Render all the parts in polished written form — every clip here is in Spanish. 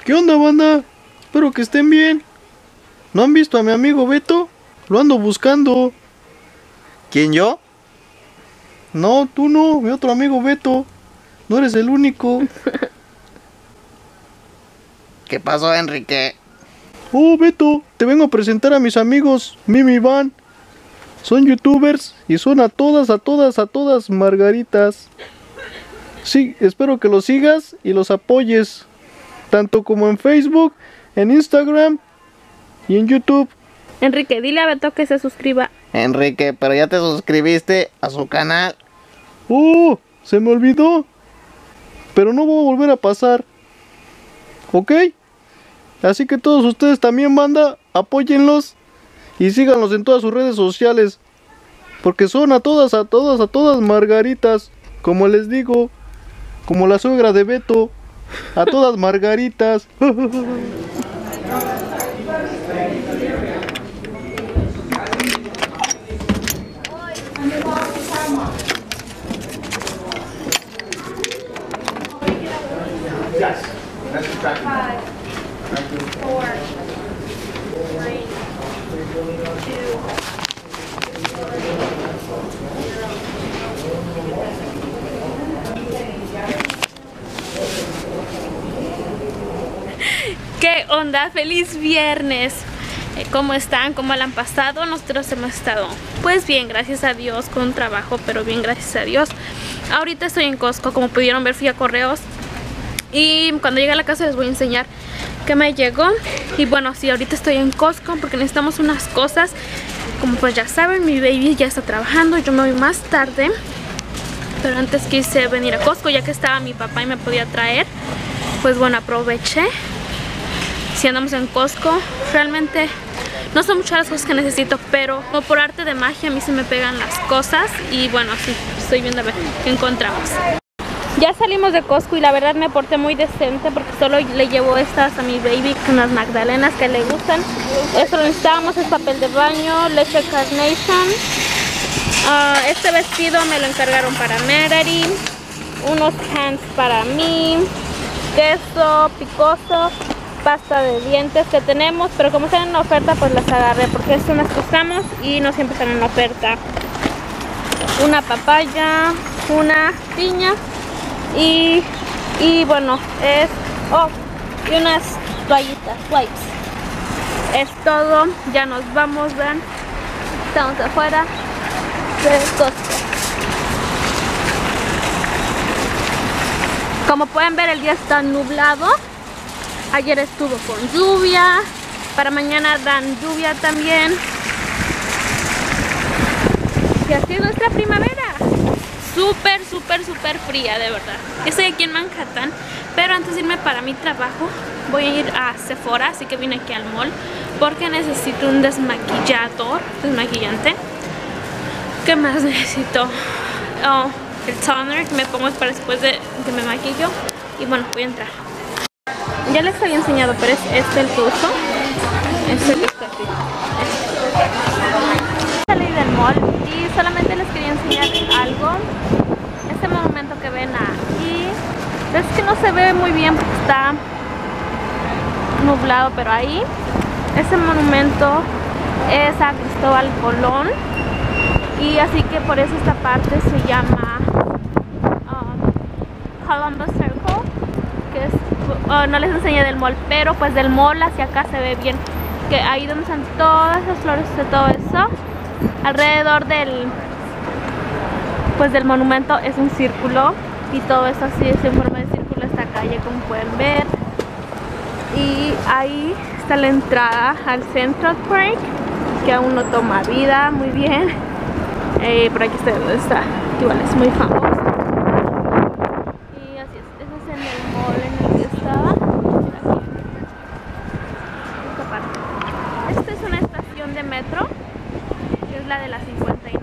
¿Qué onda, banda? Espero que estén bien. ¿No han visto a mi amigo Beto? Lo ando buscando. ¿Quién, yo? No, tú no, mi otro amigo Beto. No eres el único. ¿Qué pasó, Enrique? Oh, Beto, te vengo a presentar a mis amigos Mimi y Van. Son youtubers y son a todas margaritas. Sí, espero que los sigas y los apoyes. Tanto como en Facebook, en Instagram y en YouTube. Enrique, dile a Beto que se suscriba. Enrique, pero ya te suscribiste a su canal. Oh, se me olvidó. Pero no va a volver a pasar. ¿Ok? Así que todos ustedes también, banda, apóyenlos y síganlos en todas sus redes sociales. Porque son a todas margaritas. Como les digo, como la suegra de Beto. A todas margaritas. Yes, that's the tracking. 5, 4, 3, 2. ¿Qué onda? ¡Feliz viernes! ¿Cómo están? ¿Cómo la han pasado? Nosotros hemos estado pues bien, gracias a Dios, con trabajo, pero bien, gracias a Dios. Ahorita estoy en Costco, como pudieron ver fui a Correos. Y cuando llegue a la casa les voy a enseñar qué me llegó. Y bueno, sí, ahorita estoy en Costco porque necesitamos unas cosas. Como pues ya saben, mi baby ya está trabajando, yo me voy más tarde. Pero antes quise venir a Costco ya que estaba mi papá y me podía traer. Pues bueno, aproveché. Si andamos en Costco, realmente no son muchas las cosas que necesito, pero como por arte de magia a mí se me pegan las cosas. Y bueno, sí, estoy viendo a ver qué encontramos. Ya salimos de Costco y la verdad me porté muy decente porque solo le llevo estas a mi baby, unas magdalenas que le gustan. Esto lo necesitábamos, es papel de baño, leche Carnation. Este vestido me lo encargaron para Merari. Unos pants para mí. Queso picoso, pasta de dientes que tenemos, pero como están en oferta pues las agarré porque estas son las que usamos y no siempre están en oferta. Una papaya, una piña. Y bueno, y unas toallitas, wipes. Es todo, ya nos vamos, vean. Estamos afuera de Costco. Como pueden ver, el día está nublado. Ayer estuvo con lluvia. Para mañana dan lluvia también. Y así es nuestra primavera. Súper fría, de verdad. Estoy aquí en Manhattan, pero antes de irme para mi trabajo voy a ir a Sephora, así que vine aquí al mall porque necesito un desmaquillante. ¿Qué más necesito? Oh, el toner que me pongo para después de que me maquillo. Y bueno, voy a entrar. Ya les había enseñado, pero es este el que uso. Este que está aquí. Salí del mall y solamente les quería enseñar algo. Este monumento que ven aquí es que no se ve muy bien porque está nublado, pero ahí ese monumento es a Cristóbal Colón y así que por eso esta parte se llama Columbus Circle, que es, no les enseñé del mall, pero pues del mall hacia acá se ve bien, que ahí donde están todas las flores de todo eso, alrededor del monumento es un círculo y todo eso así es en forma de círculo, esta calle como pueden ver. Y ahí está la entrada al Central Park, que aún no toma vida muy bien. Por aquí está donde está, igual es muy famoso. Y así es, eso es en el mall en el que estaba. Aquí, esta parte. Esta es una estación de metro, que es la de la 59.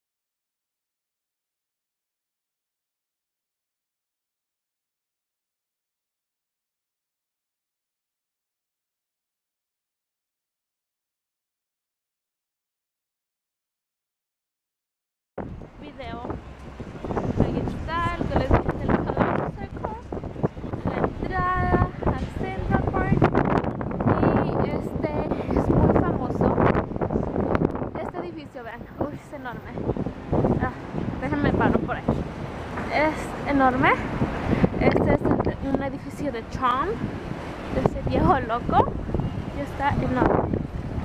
Video. Ahí está, el que les dije del Columbus Circle, la entrada al Central Park. es enorme. Este es un edificio de Tron, de ese viejo loco, y está enorme.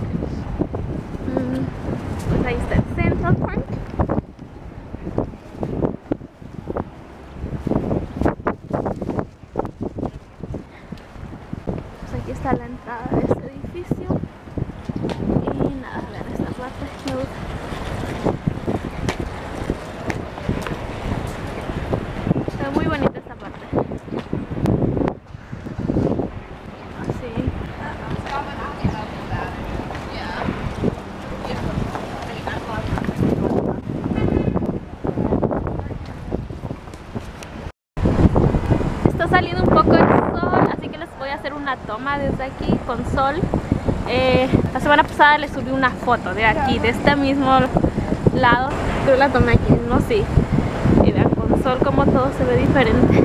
Pues ahí está el Central Park. Pues aquí está la entrada de este edificio. Y nada, vean esta parte, me gusta. Está muy bonita esta parte. Así. Está saliendo un poco el sol, así que les voy a hacer una toma desde aquí con sol. La semana pasada les subí una foto de aquí, de este mismo lado. Pero la tomé aquí, no sí. Y vean con sol como todo se ve diferente.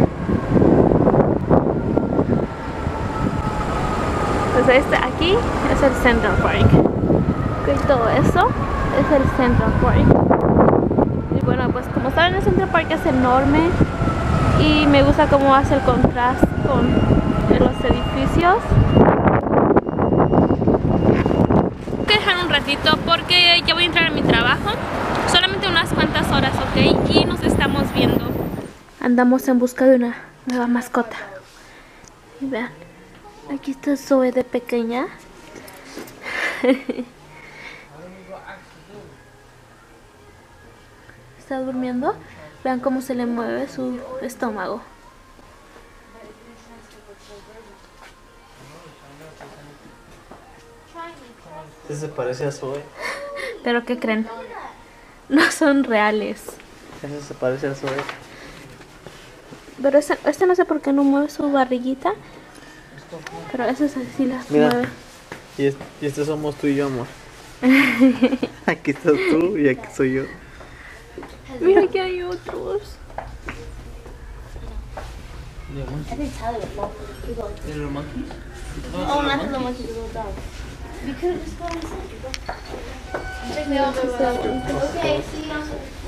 Pues este aquí es el Central Park. Y todo eso es el Central Park. Y bueno, pues como saben, el Central Park es enorme. Y me gusta cómo hace el contraste con los edificios. Voy a dejar un ratito porque ya voy a entrar a mi trabajo. Solamente unas cuantas horas, ¿ok? Y nos estamos viendo. Andamos en busca de una nueva mascota. Y vean, aquí está Zoe de pequeña. Está durmiendo. Vean cómo se le mueve su estómago. ¿Sí se parece a Zoe? ¿Pero qué creen? No son reales. Ese se parece a Zoe. Pero este no sé por qué no mueve su barriguita. Pero ese sí las Mira. mueve. Y este somos tú y yo, amor. Aquí estás tú y aquí soy yo. Mira que hay otros. ¿Little monkeys? Oh, not the monkey, the little dog. You could have just gone and Okay, see you.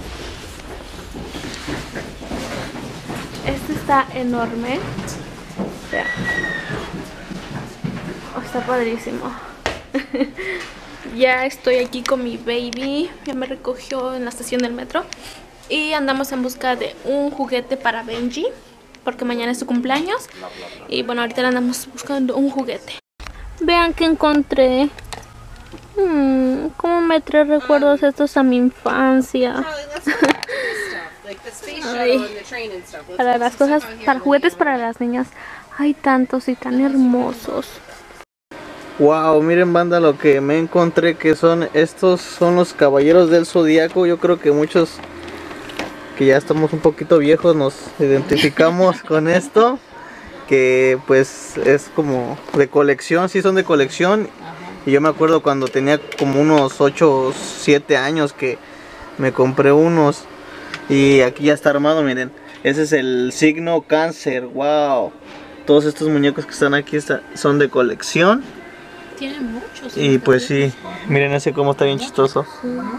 Este está enorme. Vean. Oh, está padrísimo. Ya estoy aquí con mi baby. Ya me recogió en la estación del metro. Y andamos en busca de un juguete para Benji, porque mañana es su cumpleaños. Y bueno, ahorita le andamos buscando un juguete. Vean que encontré. Cómo me trae recuerdos estos a mi infancia. Ay, para las cosas, para juguetes para las niñas, hay tantos y tan hermosos. Wow, miren, banda, lo que me encontré, que son estos, son los Caballeros del Zodiaco. Yo creo que muchos que ya estamos un poquito viejos nos identificamos con esto, que pues es como de colección, sí son de colección. Y yo me acuerdo cuando tenía como unos 8 o 7 años que me compré unos. Y aquí ya está armado, miren. Ese es el signo Cáncer, wow. Todos estos muñecos que están aquí son de colección. Tienen muchos. Y pues sí, miren ese cómo está bien chistoso.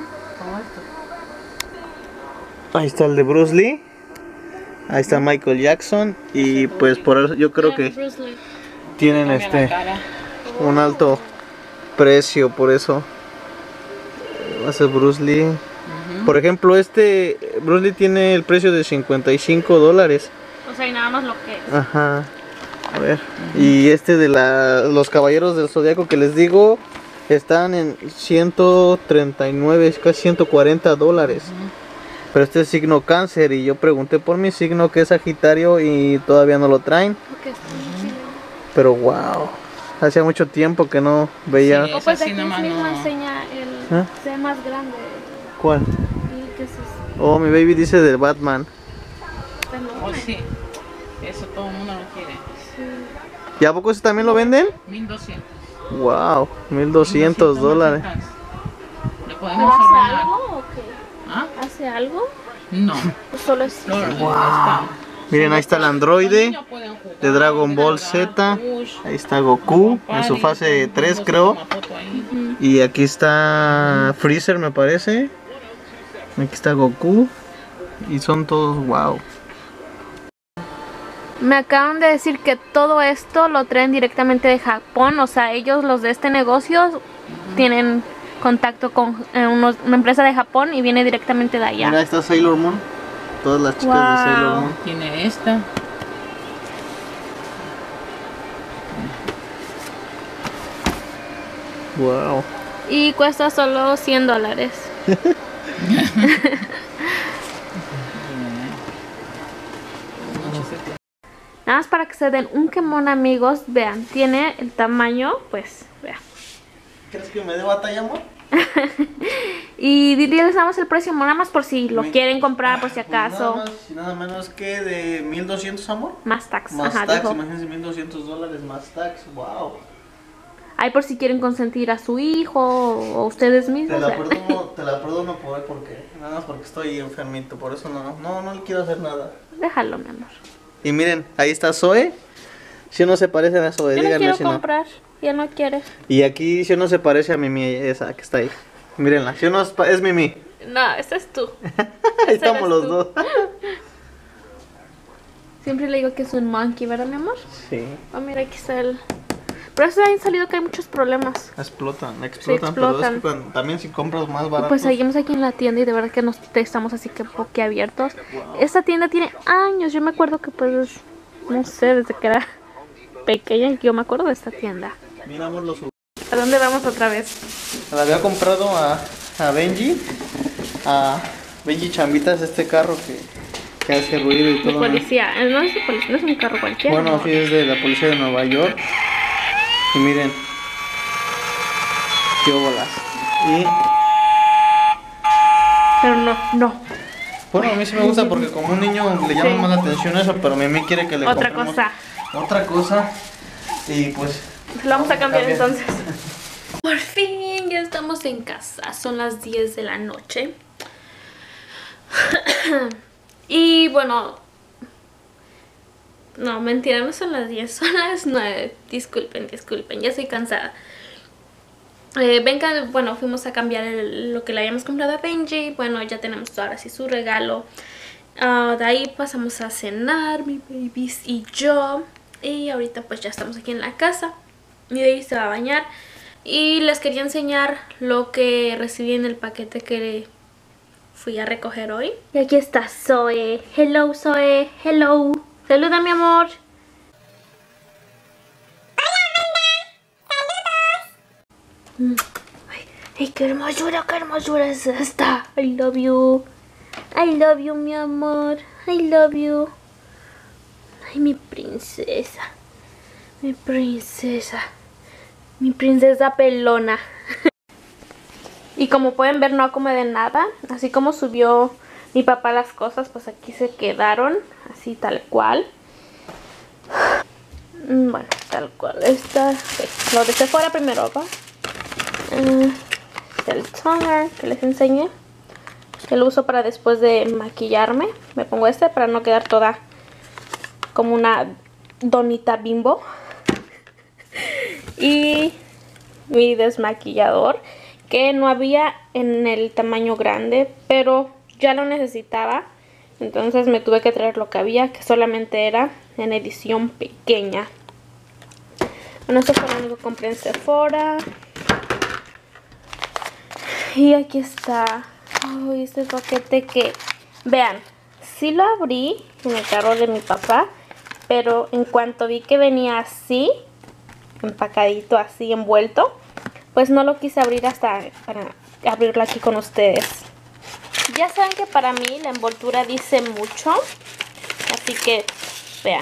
Ahí está el de Bruce Lee. Ahí está Michael Jackson. Y pues por eso yo creo que tienen un alto precio, por eso. Va a ser Bruce Lee. Por ejemplo, Bruce Lee tiene el precio de $55. O sea, y nada más lo que es. Ajá. A ver. Y de los Caballeros del Zodiaco que les digo, están en 139, casi $140. Pero este es signo Cáncer y yo pregunté por mi signo, que es Sagitario, y todavía no lo traen. Pero wow, hacía mucho tiempo que no veía. O pues aquí mismo enseña el C más grande. ¿Cuál? ¿Y qué es eso? Oh, mi baby dice de Batman. Oh, sí. Eso todo el mundo lo quiere. ¿Y a poco ese también lo venden? 1200. Wow, $1,200. Le podemos ¿Hace ordenar. algo o qué? ¿Ah? ¿Hace algo? No. ¿O solo es? Miren, ahí está el androide de Dragon Ball Z. Ahí está Goku en su fase 3, creo. Y aquí está Freezer, me parece. Aquí está Goku. Y son todos, wow. Me acaban de decir que todo esto lo traen directamente de Japón. O sea, ellos, los de este negocio, tienen contacto con una empresa de Japón y viene directamente de allá. Mira, está Sailor Moon. Todas las chicas de Sailor Moon. Tiene esta. Wow. Y cuesta solo $100. Nada más para que se den un quemón, amigos. Vean, tiene el tamaño, pues, vean. ¿Crees que me dé batalla, amor? Y les damos el precio nada más por si lo quieren comprar, por si acaso. Nada más y nada menos que de 1,200, amor. Más tax. Más Ajá, tax, dijo. imagínense $1,200 más tax. Wow. Ahí por si quieren consentir a su hijo o ustedes mismos. Te la perdono porque nada más porque estoy enfermito, por eso no le quiero hacer nada. Déjalo, mi amor. Y miren, ahí está Zoe. Si no se parecen a Zoe, Yo no díganme quiero si comprar. Y él no quiere. Y aquí si no se parece a Mimi, esa que está ahí. Mírenla, si no es Mimi. No, esta es tú. Ahí estamos eres los tú. dos. Siempre le digo que es un monkey, ¿verdad, mi amor? Sí. Oh, mira, aquí está el... Pero eso han salido que hay muchos problemas. Explotan, pero explotan. es que también si compras más barato. Pues seguimos aquí en la tienda y de verdad que nos estamos así que boquiabiertos. Esta tienda tiene años. Yo me acuerdo que pues, no sé, desde que era pequeña yo me acuerdo de esta tienda. Miramos los... ¿A dónde vamos otra vez? Le había comprado a Benji. A Benji Chambitas este carro que hace ruido y De todo. ¿no? policía. No es de policía, no es un carro cualquiera. Bueno, ¿no? sí, es de la policía de Nueva York. Y miren. Qué bolas. Y Pero no. bueno, a mí sí me gusta porque como un niño le llama más la atención eso, pero Mimi quiere que le Otra compremos cosa. otra cosa. Y pues Lo vamos a cambiar Cambia. entonces. Por fin ya estamos en casa. Son las 10 de la noche. Y bueno, no, mentira, no son las 10, son las 9. Disculpen, ya estoy cansada. Venga, bueno, fuimos a cambiar lo que le habíamos comprado a Benji. Bueno, ya tenemos ahora sí su regalo. De ahí pasamos a cenar, mi babies y yo. Y ahorita pues ya estamos aquí en la casa. Y de ahí se va a bañar. Y les quería enseñar lo que recibí en el paquete que fui a recoger hoy. Y aquí está Zoe. Hello, Zoe. Hello. Saluda, mi amor. Ay, qué hermosura es esta. I love you. I love you, mi amor. I love you. Ay, mi princesa. Mi princesa. Mi princesa pelona. Y como pueden ver, no acomodé nada. Así como subió mi papá las cosas, pues aquí se quedaron. Así tal cual. Bueno, tal cual. Esta, lo de Sephora primero, ¿va? El toner que les enseñé. Que lo uso para después de maquillarme. Me pongo este para no quedar toda como una donita Bimbo. Y mi desmaquillador, que no había en el tamaño grande, pero ya lo necesitaba. Entonces me tuve que traer lo que había, que solamente era en edición pequeña. Bueno, esto fue lo único que compré en Sephora. Y aquí está. Ay, este paquete que... Vean, sí lo abrí en el carro de mi papá, pero en cuanto vi que venía así, empacadito, así envuelto, pues no lo quise abrir hasta para abrirlo aquí con ustedes. Ya saben que para mí la envoltura dice mucho, así que vean.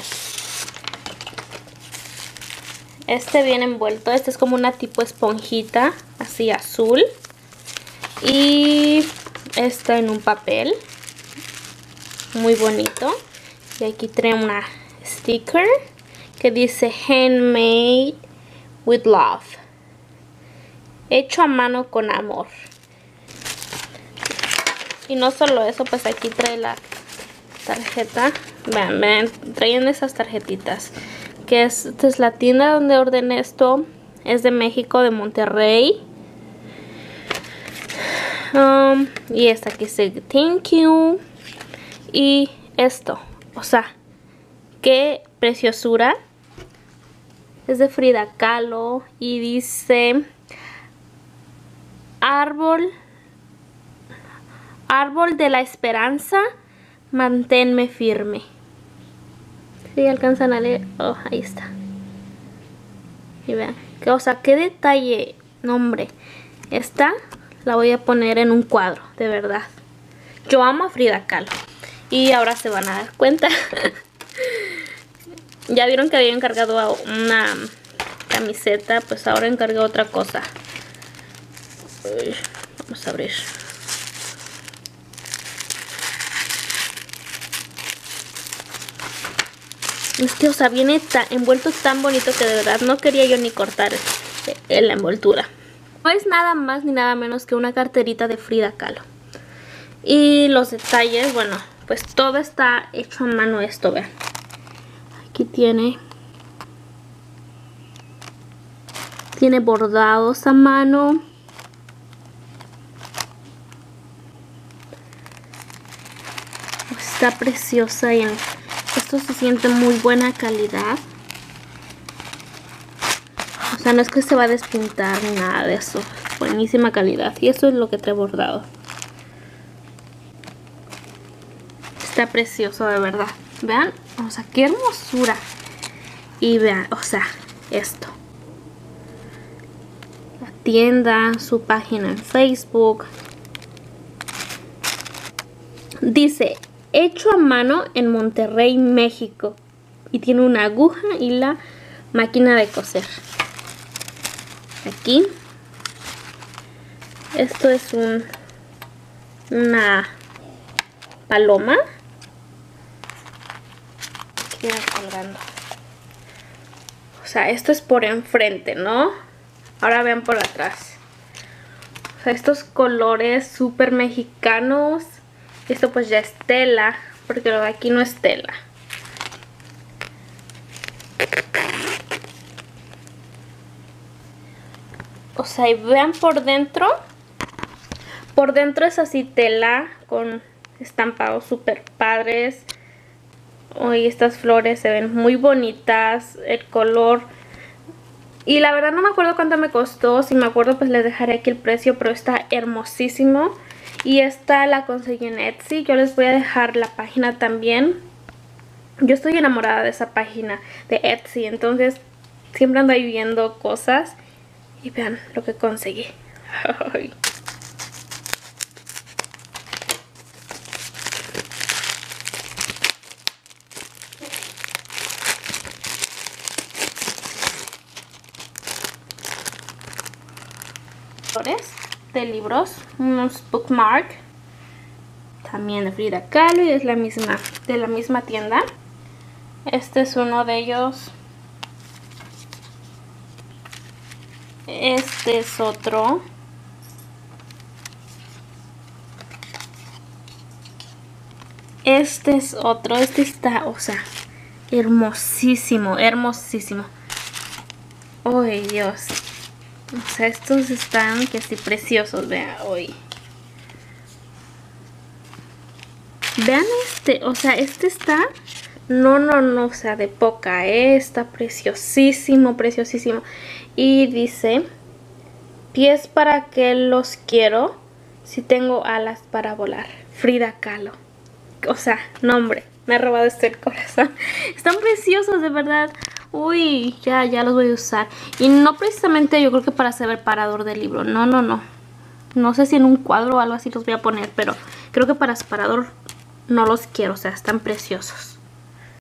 Este viene envuelto, este es como una tipo esponjita, así azul. Y está en un papel muy bonito. Y aquí trae una sticker que dice handmade with love, hecho a mano con amor. Y no solo eso, pues aquí trae la tarjeta. Vean, traen esas tarjetitas. Que esta es la tienda donde ordené esto. Es de México, de Monterrey. Y esta aquí dice thank you. Y esto, o sea, qué preciosura. Es de Frida Kahlo y dice árbol de la esperanza, manténme firme. ¿Sí alcanzan a leer? Oh, ahí está. Y vean, o sea, qué detalle. No, hombre, esta la voy a poner en un cuadro, de verdad. Yo amo a Frida Kahlo y ahora se van a dar cuenta. Ya vieron que había encargado una camiseta, pues ahora encargué otra cosa. Uy, vamos a abrir. Es que, o sea, viene envuelto tan bonito que de verdad no quería yo ni cortar la envoltura. No es nada más ni nada menos que una carterita de Frida Kahlo. Y los detalles, bueno, pues todo está hecho a mano esto, vean. Aquí tiene bordados a mano. Está preciosa y esto se siente muy buena calidad. O sea, no es que se va a despintar ni nada de eso. Buenísima calidad. Y eso es lo que trae bordado. Está precioso, de verdad. Vean, o sea, qué hermosura. Y vean, o sea, esto. La tienda, su página en Facebook. Dice, hecho a mano en Monterrey, México. Y tiene una aguja y la máquina de coser. Aquí. Esto es una paloma. Colgando. O sea, esto es por enfrente, ¿no? Ahora vean por atrás. O sea, estos colores súper mexicanos. Esto pues ya es tela, porque lo de aquí no es tela. O sea, y vean por dentro. Por dentro es así tela con estampados súper padres. Hoy estas flores se ven muy bonitas, el color. Y la verdad no me acuerdo cuánto me costó. Si me acuerdo pues les dejaré aquí el precio, pero está hermosísimo. Y esta la conseguí en Etsy. Yo les voy a dejar la página también. Yo estoy enamorada de esa página de Etsy, entonces siempre ando ahí viendo cosas. Y vean lo que conseguí. De libros, unos bookmark también de Frida Kahlo y es de la misma tienda. Este es uno de ellos. Este es otro. Este es otro. Este está, o sea, hermosísimo, hermosísimo. Oh, Dios. O sea, estos están que sí preciosos, vean hoy. Vean este, o sea, este está, no, o sea, de poca, está preciosísimo, preciosísimo. Y dice, pies para que los quiero, si tengo alas para volar. Frida Kahlo. O sea, no, hombre, me ha robado el corazón. Están preciosos, de verdad. Uy, ya los voy a usar. Y no precisamente yo creo que para ser separador del libro. No. No sé si en un cuadro o algo así los voy a poner. Pero creo que para separador no los quiero. O sea, están preciosos.